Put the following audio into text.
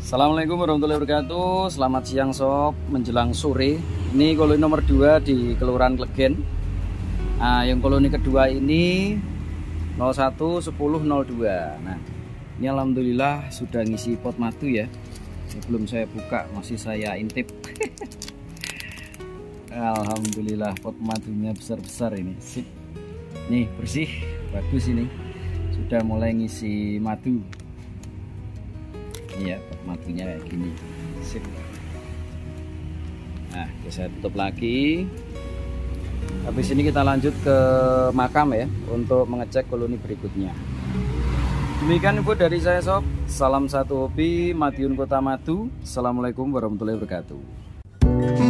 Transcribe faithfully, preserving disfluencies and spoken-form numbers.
Assalamualaikum warahmatullahi wabarakatuh. Selamat siang sob, menjelang sore. Ini koloni nomor dua di Kelurahan Klegen. Nah, yang koloni kedua ini nol satu sepuluh nol dua. Nah, ini alhamdulillah sudah ngisi pot madu ya. Ini belum saya buka, masih saya intip. Alhamdulillah pot madunya besar-besar ini. Sip. Nih bersih, bagus ini. Sudah mulai ngisi madu. Iya, matunya kayak gini. Sip. Nah, saya tutup lagi. Habis ini kita lanjut ke makam ya untuk mengecek koloni berikutnya. Demikian info dari saya sob. Salam satu hobi, Madiun Kota Madu. Assalamualaikum warahmatullahi wabarakatuh.